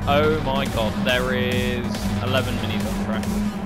Oh my god, there is 11 minis on track.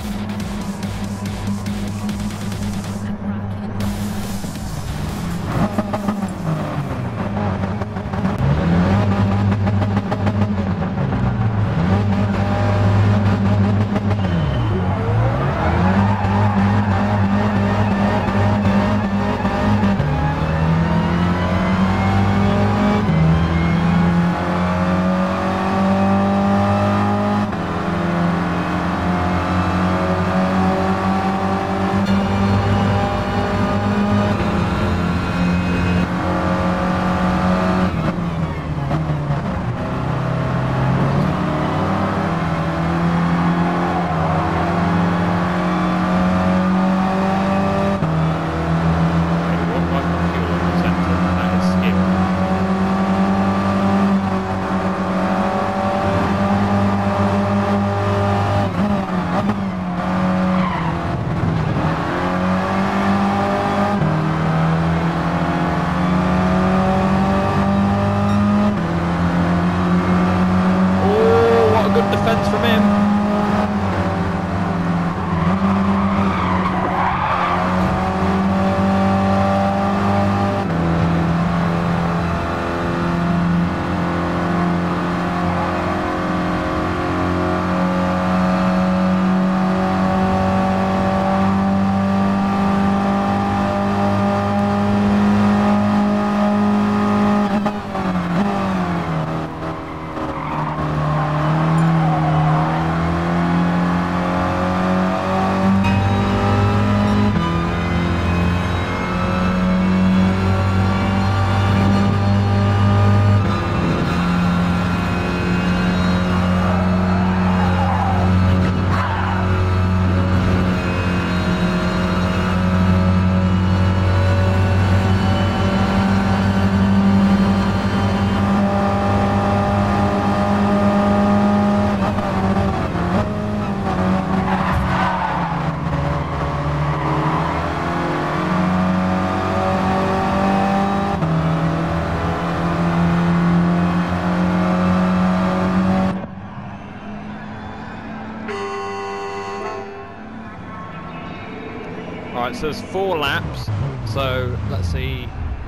Alright, so there's 4 laps, so let's see.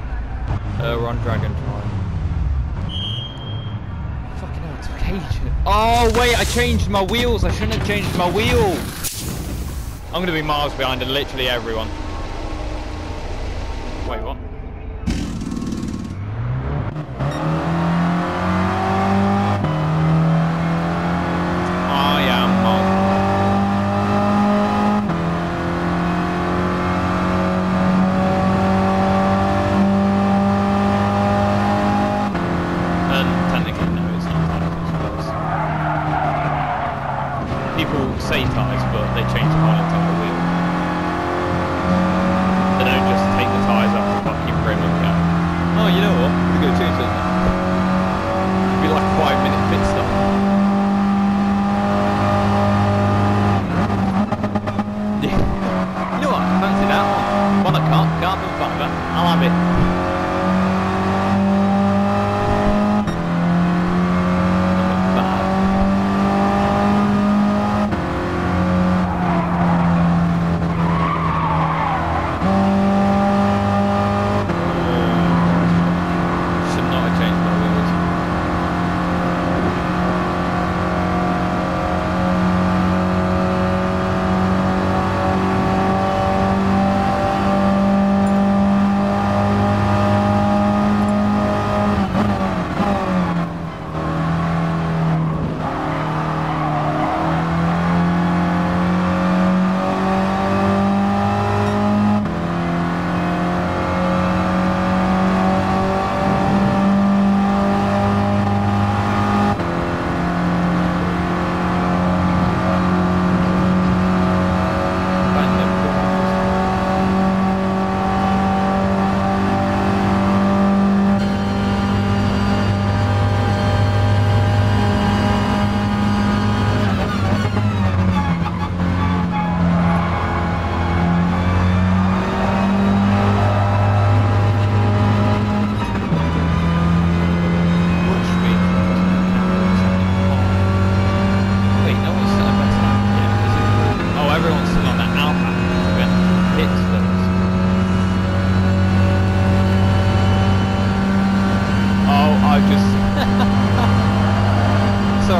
We're on Dragon time. Fucking hell, it took ages. Oh wait, I changed my wheels. I shouldn't have changed my wheels. I'm gonna be miles behind literally everyone. Wait, what?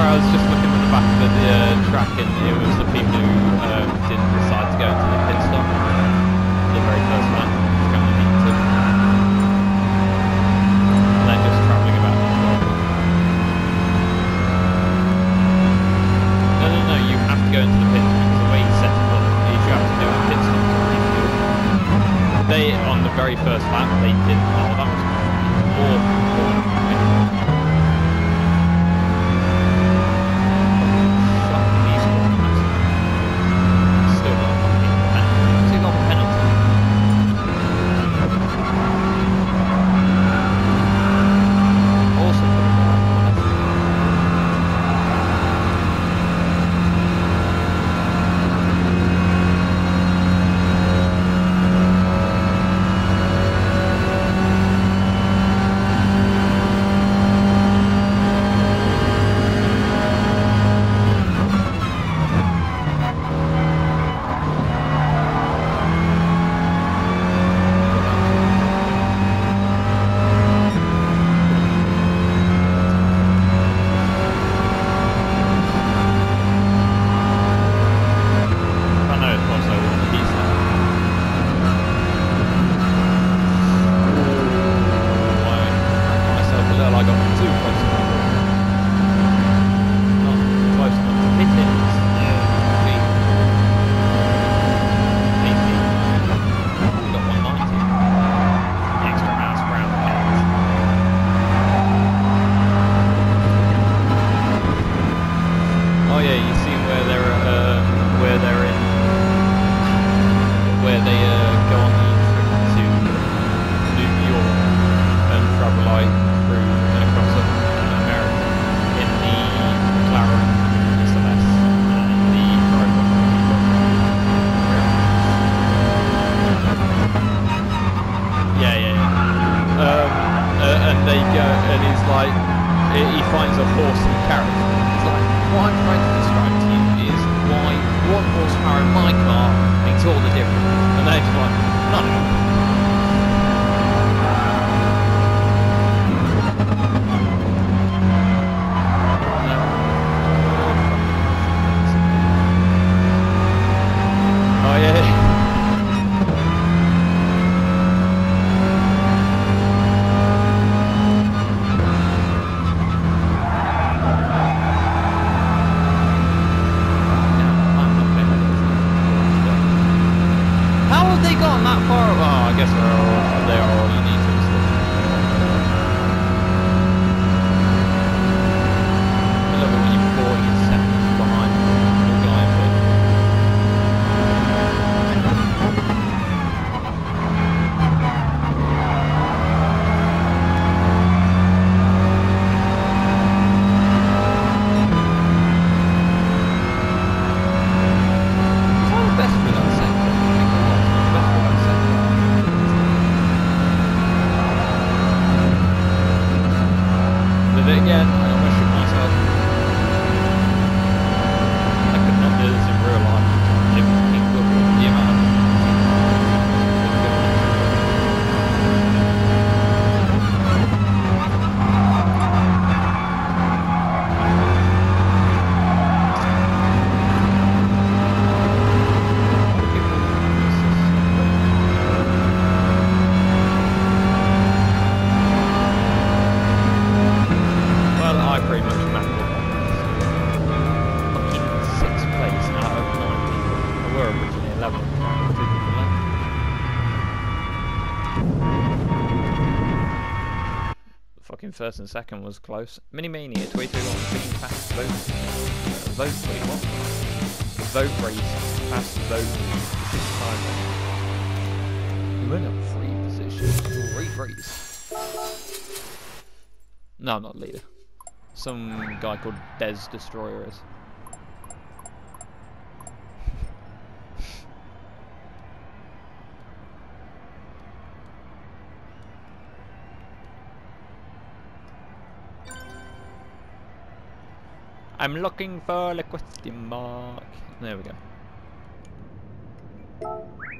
sorry, I was just looking at the back of the track, and it was the people who didn't decide to go into the pit stop. The very first lap, just going to need to. And then just travelling about as well. No, you have to go into the pits because the way he set it up is you have to do a pit stop to refuel. They, on the very first lap, they didn't. Oh, that was awful. First and second was close. Mini Mania, 22 on being fast vote. Vote, wait, what? Vote race. Fast vote. You went up 3 positions. Great race. No, I'm not leader. Some guy called Des Destroyer is. I'm looking for the question mark. There we go.